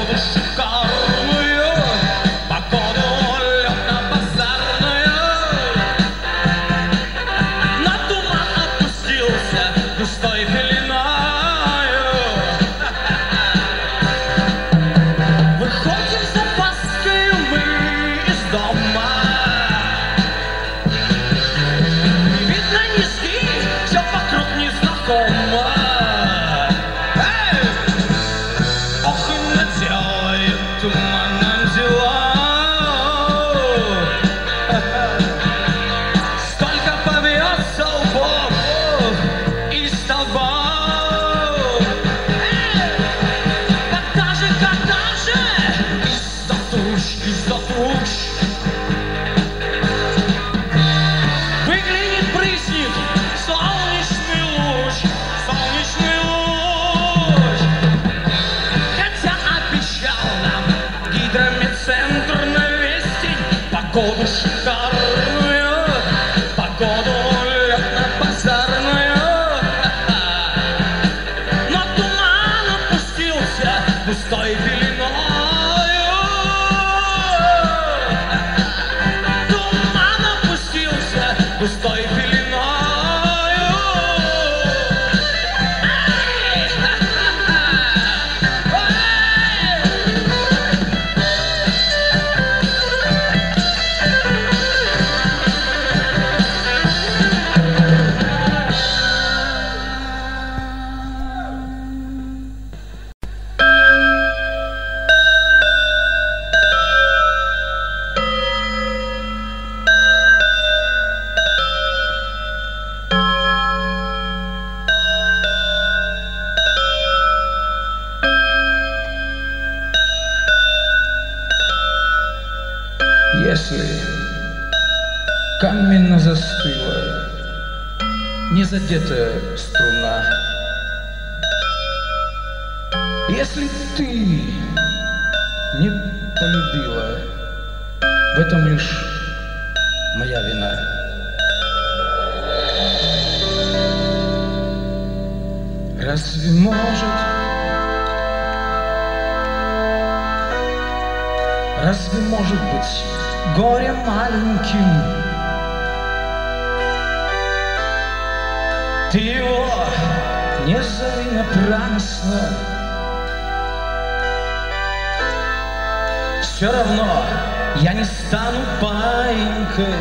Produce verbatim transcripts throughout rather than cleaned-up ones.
погоду шикарную, погоду лётно-базарную. На туман опустился густой пеленою. Выходим с опаской мы из дома. Видно низкий, все вокруг незнакомо. Ох, и наделает туманом дела. Столько побьется лбов и столбов. Когда же, когда же из-за туч, из-за туч выглянет, брызнет солнечный луч, солнечный луч. Хотя обещал нам гидрометцентр навесить погоду шикарную, погоду лётно-базарную. Но туман опустился густой пеленою. Туман опустился густой пеленою. Если каменно застыла незадетая струна, если ты не полюбила, в этом лишь моя вина. Разве может, разве может быть горе маленьким? Ты его не зови напрасно. Все равно я не стану паинькой.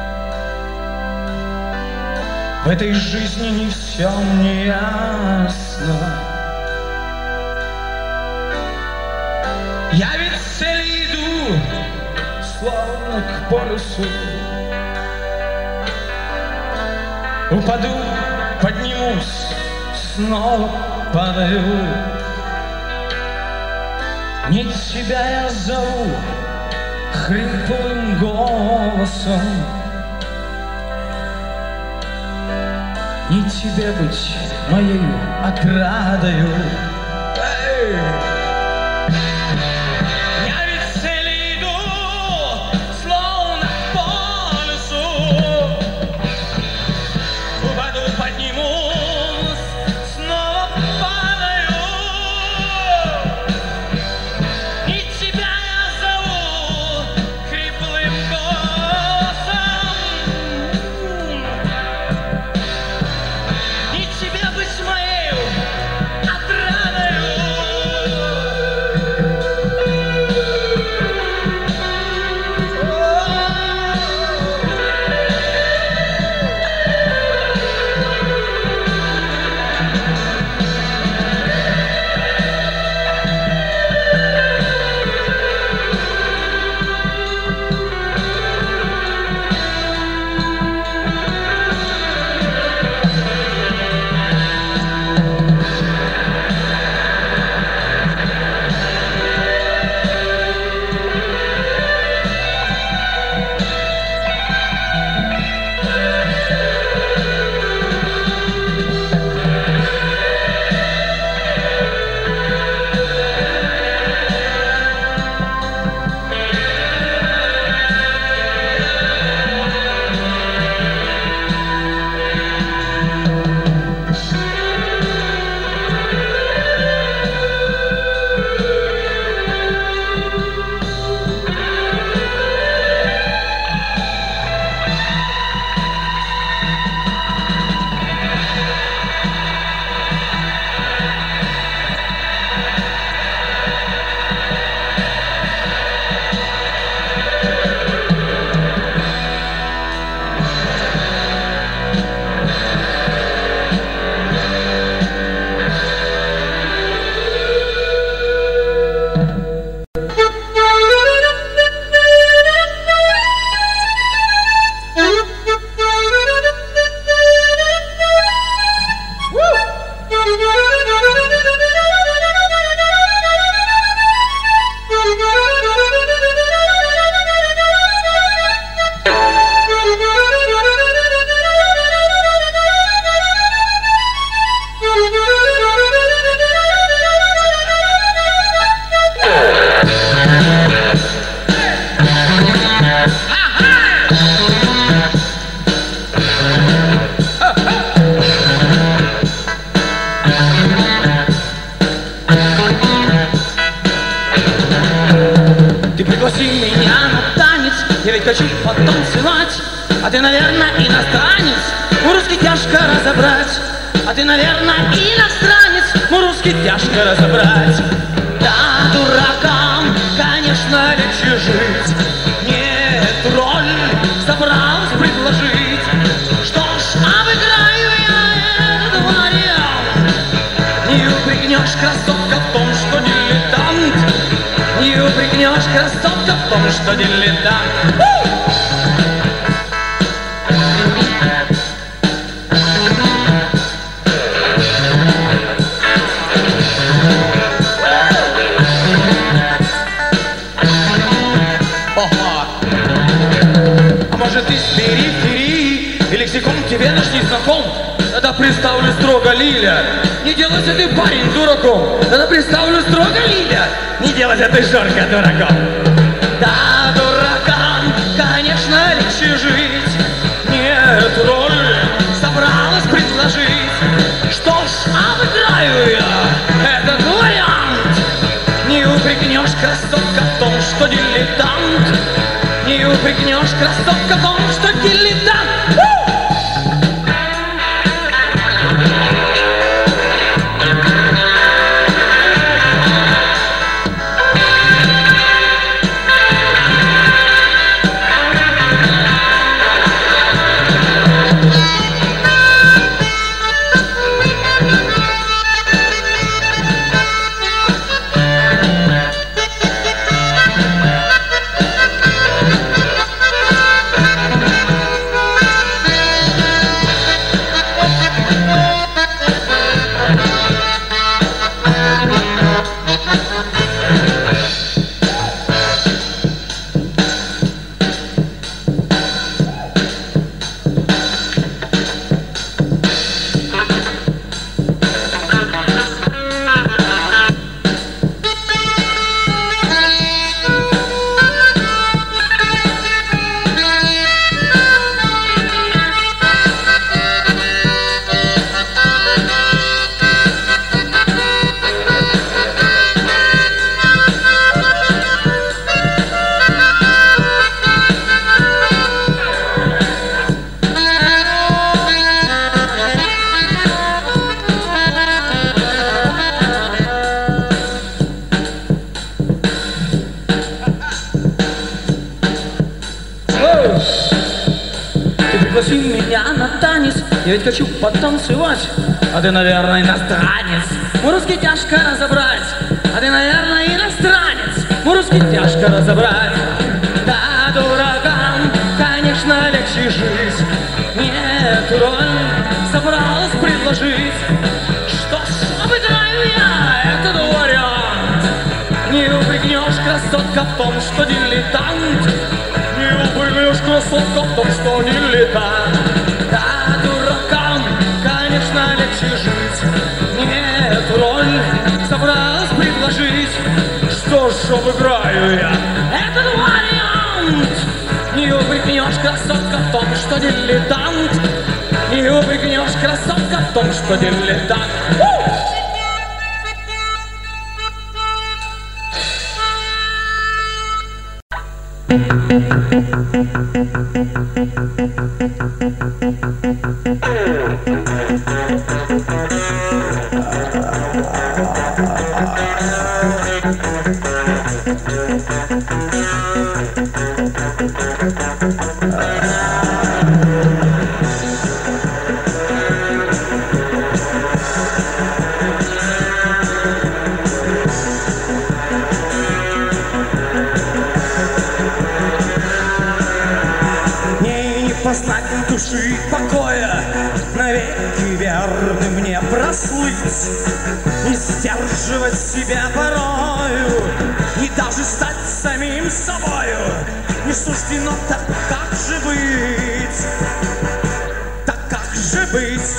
В этой жизни не все мне ясно. Я ведь в цели иду, словно к полюсу. Упаду, поднимусь, снова падаю. Не тебя я зову хриплым голосом, не тебе быть моей отрадою. Эй! Я ведь в цели иду, словно по лесу. Упаду, поднимусь, снова падаю. И тебя я зову хриплым голосом, и тебе быть моей отрадою. пригласи меня на танец, я ведь хочу потанцевать. А ты, наверное, иностранец, русский тяжко разобрать. А ты, наверное, иностранец, русский тяжко разобрать. Да, дуракам, конечно, легче жить. Нет, роль собралась предложить. Что ж, обыграю я этот вариант. Не упрекнешь, красотка, в том, что дилетант. Не упрекнешь, красотка, в том, что дилетант. Может, ты с периферии, и лексикон тебе наш не знаком? Тогда представлю строго, Лиля, не делайся ты, парень, дураком. Тогда представлю строго, Лиля, не делайся ты, Жорка, дураком. Да, дуракам, конечно, легче жить. Нет, роль собралась предложить. Что ж, обыграю я этот вариант. Не упрекнешь, красотка, в том, что дилетант. Не упрекнешь, красотка, в том, что дилетант. Пригласи меня на танец, я ведь хочу потанцевать. А ты, наверное, иностранец, русский тяжко разобрать. А ты, наверное, иностранец, русский тяжко разобрать. Да, дуракам, конечно, легче жить. Нет, роль собралась предложить. Что ж, обыграю я этот вариант. Не упрекнешь, красотка, в том, что дилетант. Не упрекнешь, красотка, в том, что дилетант. Да, дуракам, конечно, легче жить. Нет, роль собралась предложить. Что ж, обыграю я этот вариант. Не упрекнешь, красотка, в том, что дилетант. Не упрекнешь, красотка, в том, что дилетант. Познать души покоя, навеки верным мне прослыть, не сдерживать себя порою, и даже стать самим собою не суждено. Так как же быть? Так как же быть?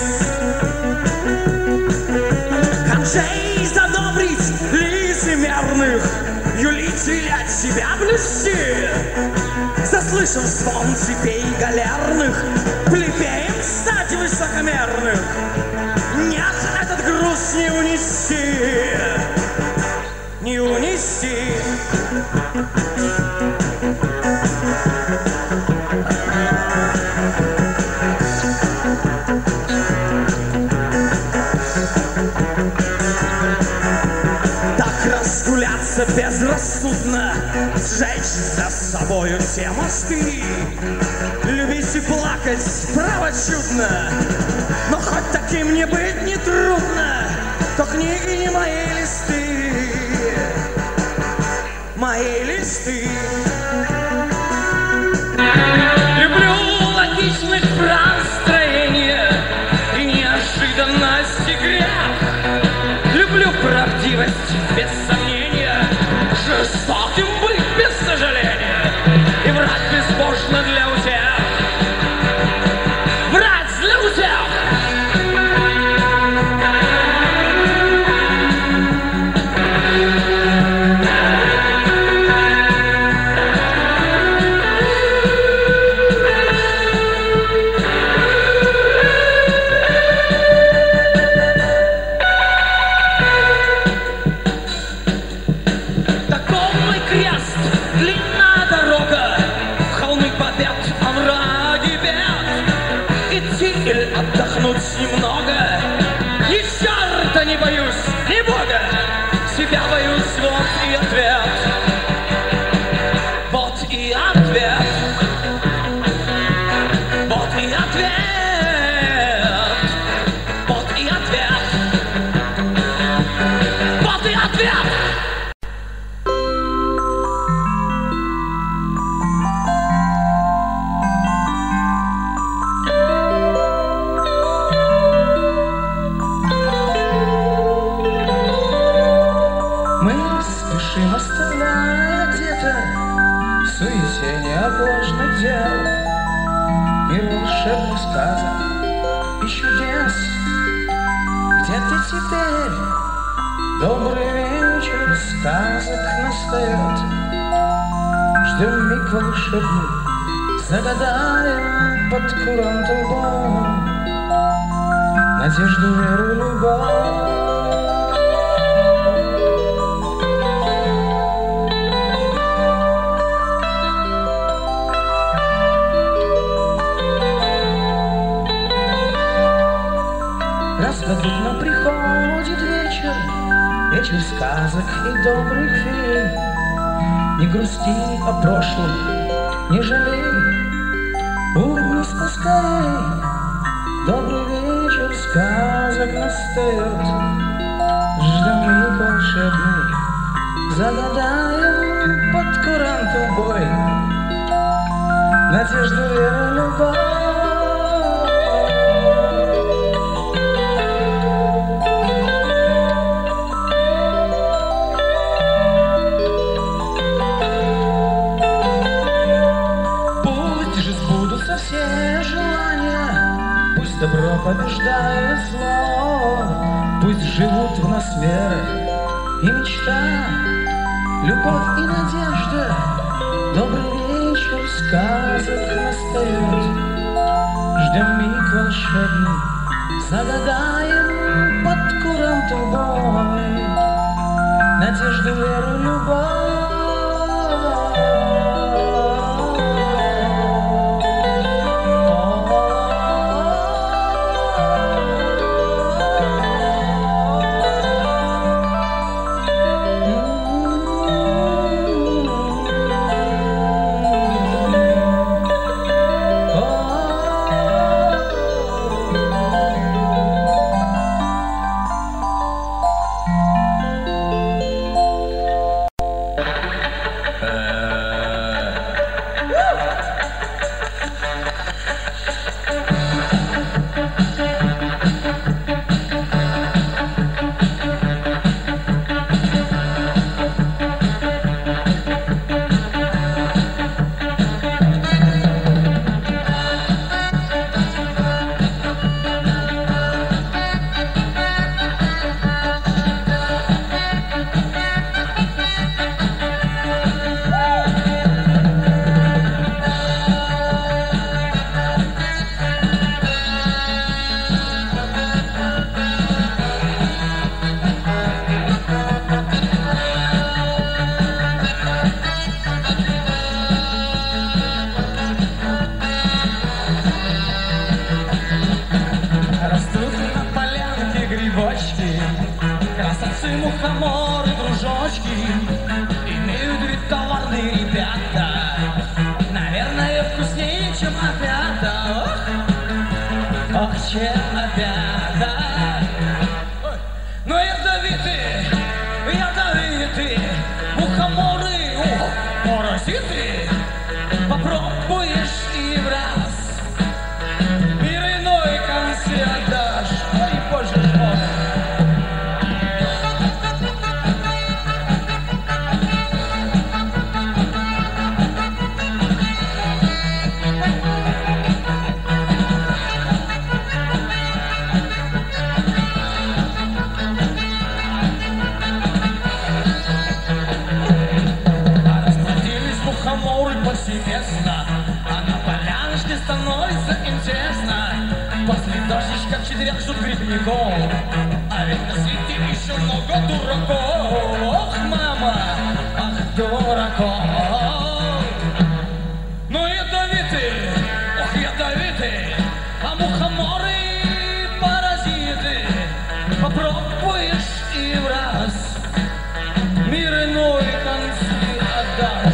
Как же и задобрить лицемерных, юлить или от себя блюсти? Заслышав звон цепей галерных, плебеем стать высокомерных. Нет, этот груз не унести, не унести. бояться безрассудно сжечь за собою все мосты. Любить и плакать, право чудно, но хоть таким не быть не трудно, то книги не мои листы, мои листы. Люблю логичных простроения и неожиданность и грех. Люблю правдивость без сомнения, жестоким быть без сожаления, и врать безбожно для утех, врать для утех. Немного, ни черта не боюсь, ни Бога, себя боюсь, вот и ответ, вот и ответ, вот и ответ, вот и ответ, вот и ответ. Оставляя где-то в суете неотложных дел мир волшебных сказок и чудес. Где ты теперь? Добрый вечер сказок настает. Ждем миг волшебный, загадаем под курантом лбом надежду, веру, любовь. Раздадут, но приходит вечер, вечер сказок и добрых фей. Не грусти о прошлом, не жалей, улыбнись поскорей. Добрый вечер сказок настает. Ждем миг волшебный, загадаем под курантом бой надежду, веру, любовь. Все желания, пусть добро побеждает зло, пусть живут в нас вера и мечта, любовь и надежда. Добрый вечер сказок настает. Ждем миг волшебный, загадаем под курантом бой надежду, веру, любовь. после обеда. Но ядовитые, ядовитые мухоморы, о, паразиты, попробуешь и в раз мир иной концы отдашь. Ой, боже мой. Повсеместно, а на поляночке становится интересно. После дождичка в четырех ждут грибников, а ведь на свете еще много дураков. Ох, мама, ах, дураков. Ну ядовитые, ох, ядовитые, а мухоморы паразиты. Попробуешь и в раз мир иной концы отдашь.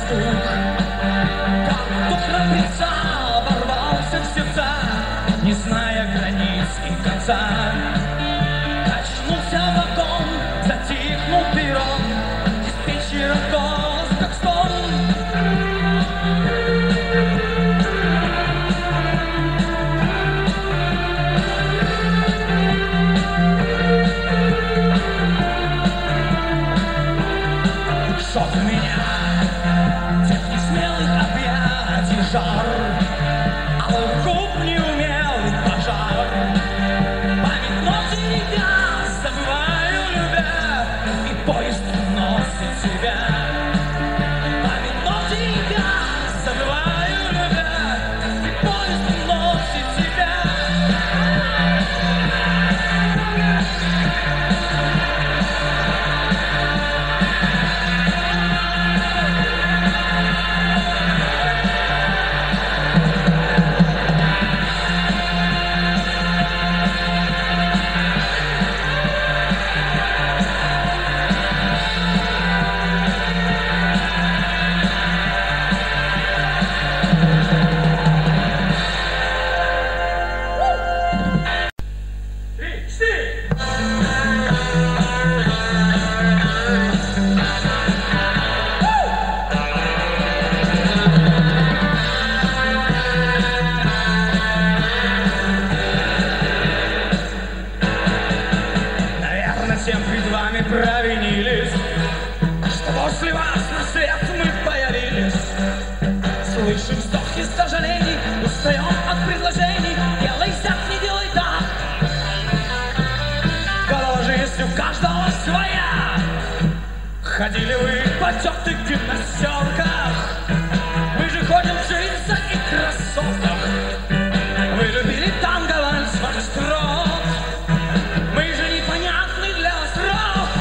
стук. Как прицел ворвался в сердца, не зная границ и конца. Качнулся вагон, затихнул перрон, диспетчера голос, как стон. Шок меня, тех несмелых объятий жар, алых губ неумелый пожар. Память носит тебя, забываю, любя, и поезд носит тебя. Память носит тебя, забываю, любя, и поезд носит тебя. Всем перед вами провинились, что после вас на свет мы появились. Слышим вздохи сожалений, устаем от предложений. Делай так, не делай так. Голова жизнь у каждого своя. Ходили вы в потертых гимнастерках, мы же ходим в джинсах и кроссовках. Вы любили танго, вальс, фокстрот. Мы же непонятны для вас рок.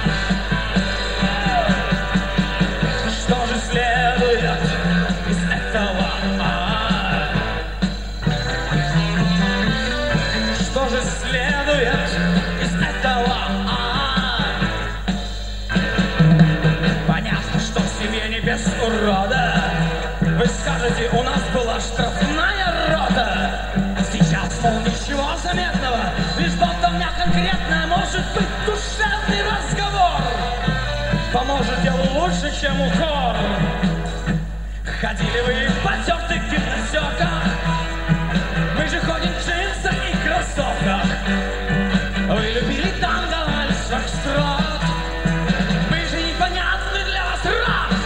Что же следует из этого? Что же следует из этого? Понятно, что в семье не без урода. Вы скажете, у нас была штрафная рота. Сейчас, мол, ничего заметного, лишь болтовня конкретная, может быть душевный разговор. Поможет делу лучше, чем укор. Ходили вы в потертых гимнастерках, мы же ходим в джинсах и кроссовках. Вы любили танго, вальс, фокстрот. Мы же непонятны для вас рок.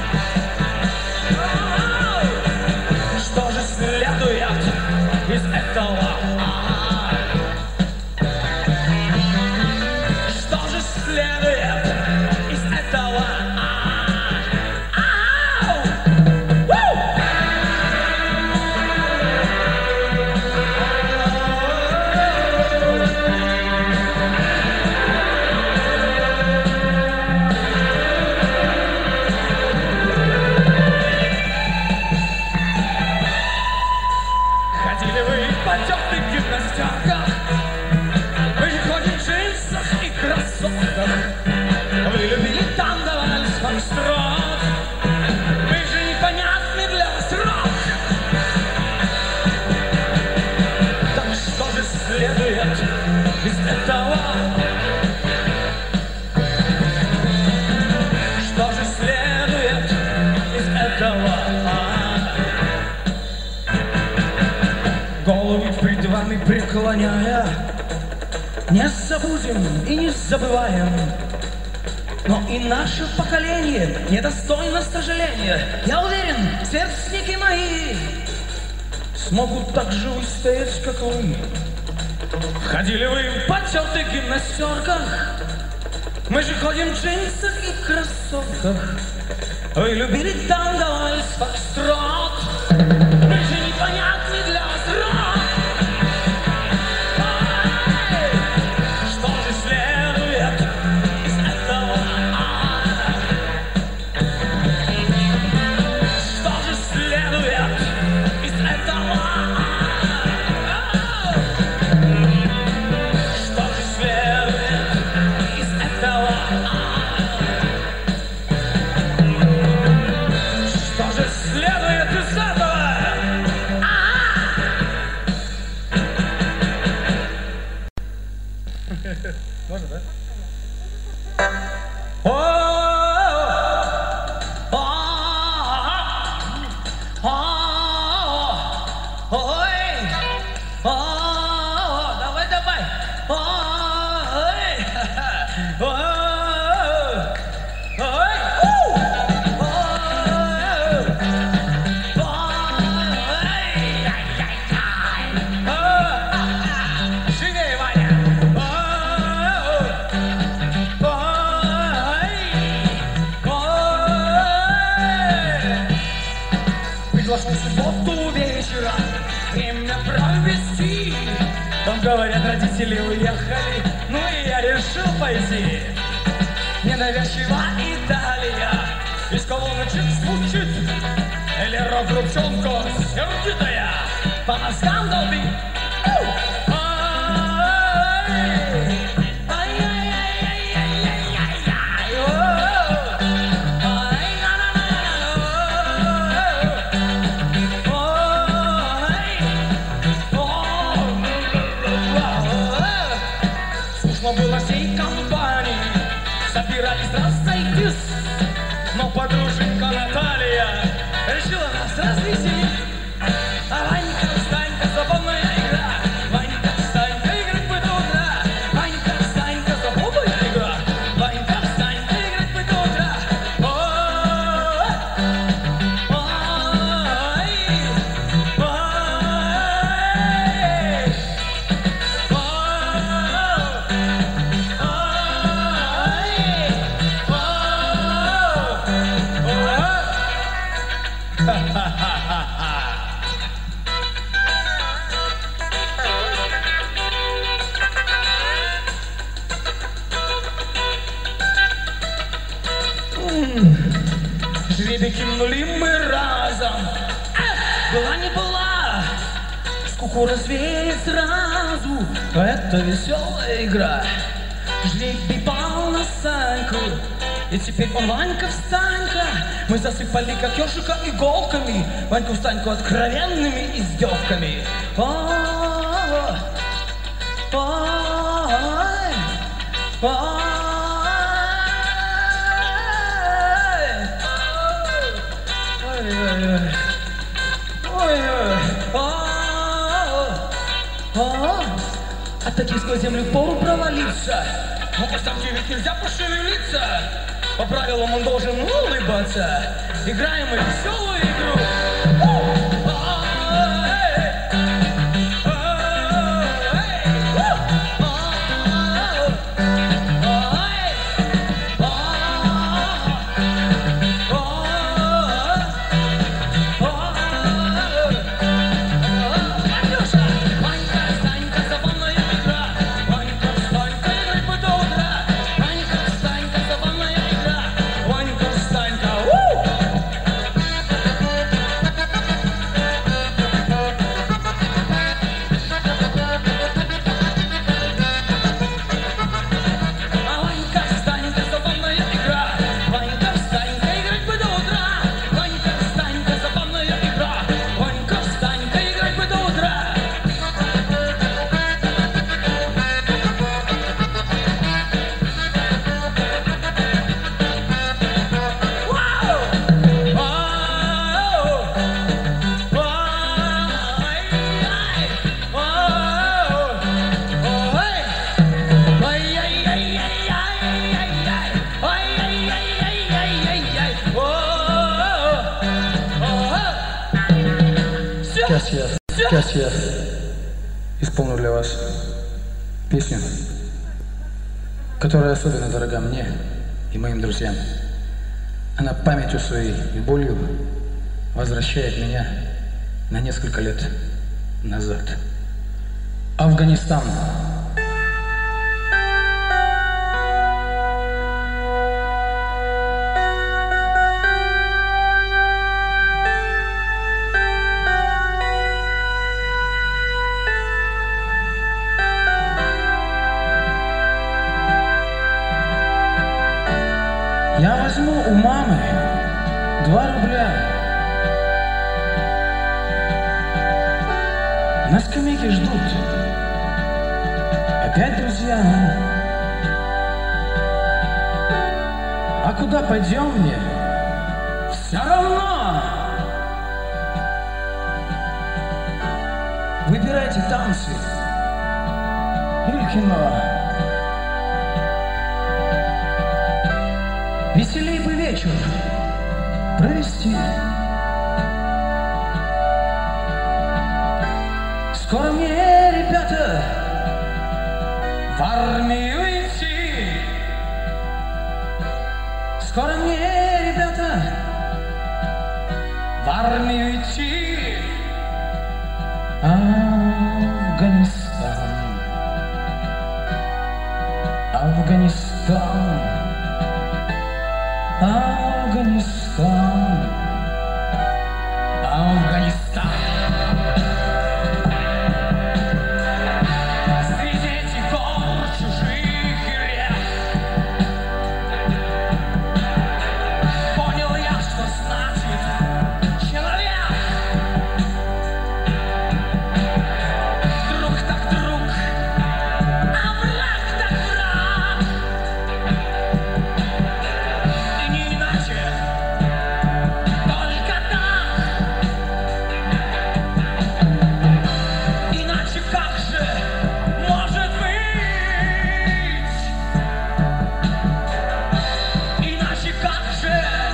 Что же следует из этого? Что же следует из этого? Ходили вы в потертых гимнастерках, мы же ходим в джинсах и кроссовках. Вы любили танго, вальс, фокстрот. Мы же непонятны для вас рок. Так что же следует из этого? Что же следует из этого? Головы пред вами преклоняя, не забудем и не забываем. Но и наше поколение недостойно сожаления. Я уверен, сверстники мои смогут так же устоять, как вы. Ходили вы в потертых гимнастерках, мы же ходим в джинсах и кроссовках. Вы любили танго, вальс, фокстрот. Мы же непонятны для вас рок. Что же следует из этого? Что же следует из этого? Что же следует из этого? провести. Там, говорят, родители уехали, ну и я решил пойти. Ненавязчиво Италия, из колоночек звучит, или рок-рубчонка сердитая по мозгам долбит. Было всей компании, собирались разойтись, но подруженька Наталья решила нас развеселить. А Ванька, Встанька, забавная игра, Ванька, Встанька, играть бы до утра. Ванька, Встанька, забавная игра, Ванька, Встанька, играть бы до утра. Жребий кинули мы разом. Эх, была не была, скуку развеет сразу. Это веселая игра. Жребий пал на Саньку, и теперь он Ванька-Встанька. Мы засыпали как ежика иголками, Ваньку-Встаньку откровенными издевками. Ой, ой, ой. От таких сквозь землю пору провалиться. Но поставьте ведь нельзя пошевелиться. По правилам он должен улыбаться. Играем мы веселую игру. Сейчас я, сейчас я исполню для вас песню, которая особенно дорога мне и моим друзьям. Она памятью своей и болью возвращает меня на несколько лет назад. Афганистан. Я возьму у мамы два рубля. На скамейке ждут опять друзья. А куда пойдем мне? Все равно. Выбирайте танцы или кино. Веселей бы вечер провести. Скоро мне, ребята, в армию идти. Скоро мне, ребята, в армию идти. Афганистан, Афганистан, Афганистан, Афганистан. Среди этих гор чужих и рек понял я, что значит человек. Друг так друг, а враг так враг. И не иначе, только так. Иначе как же может быть? Иначе как же,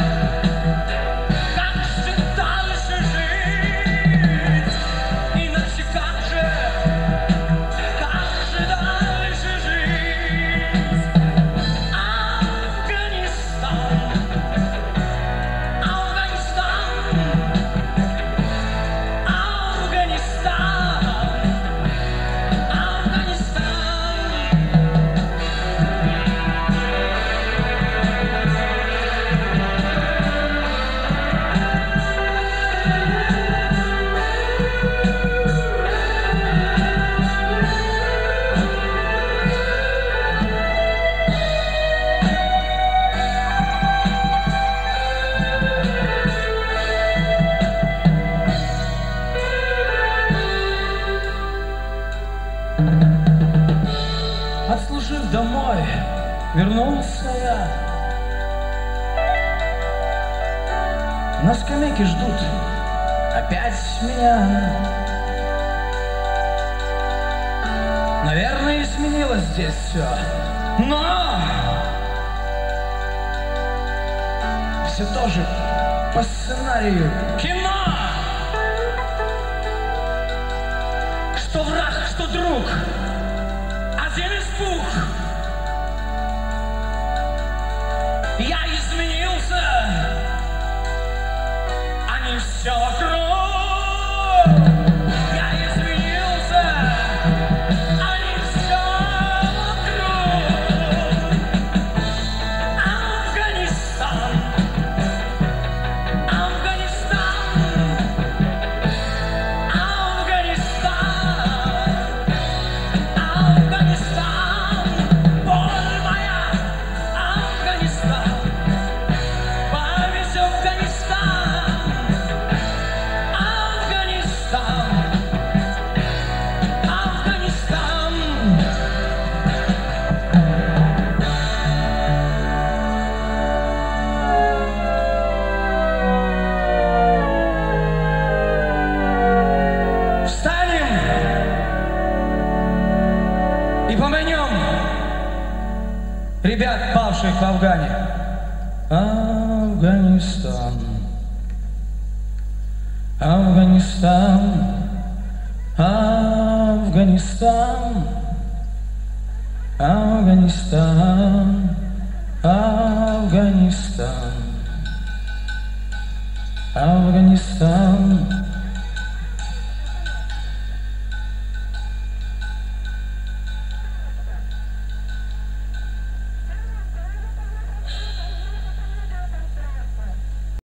как же дальше жить? Иначе как же, как же дальше жить? Афганистан, Афганистан, Афганистан, Отслужив домой, вернулся я. На скамейке ждут опять меня. Наверное, изменилось здесь все, но все тоже по сценарию кино. Что враг, что друг, один испуг. Я изменился, они все вокруг. Я изменился, они все вокруг. Афганистан, Афганистан, Афганистан, Афганистан, боль моя, Афганистан, память Афганистан, Афганистан, Афганистан. Встанем и помянем ребят, павших в Афгане. Афганистан, Афганистан, Афганистан, Афганистан, Афганистан, Афганистан.